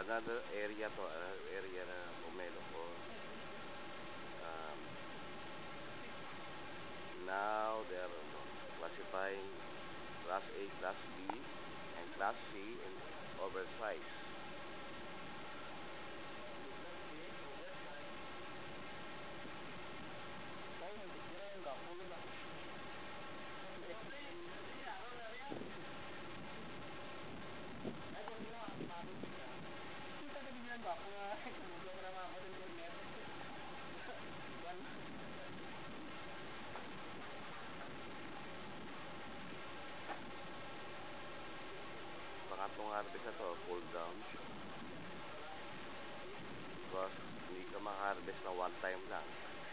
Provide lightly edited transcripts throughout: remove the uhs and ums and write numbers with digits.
another area to, another area na Pomelo ko. Now they are classifying Class A, Class B, and Class C in oversize. Pangatlong harvest na to, pull down. Because hindi ka maka-harvest na one time lang.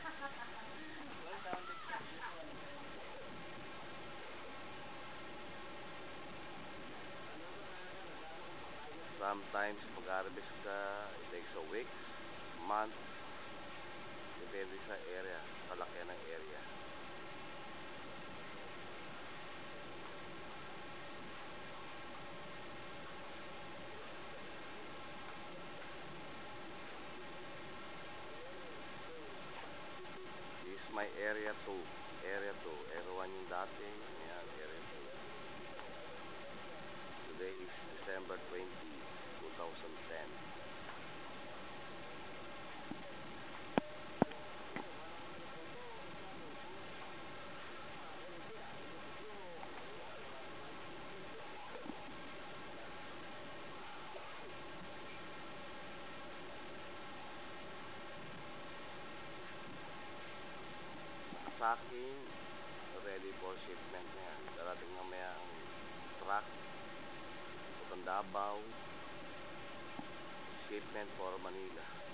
Sometimes mag-harvest ka, it takes a week, month, depende sa area, kalaki ng area. This is my area 2, area 1 yung dati, yan, area 2. Today is December 20, 2010. Sacking, ready for shipment na yan. Darating mamaya ang truck, Davao, shipment for Manila.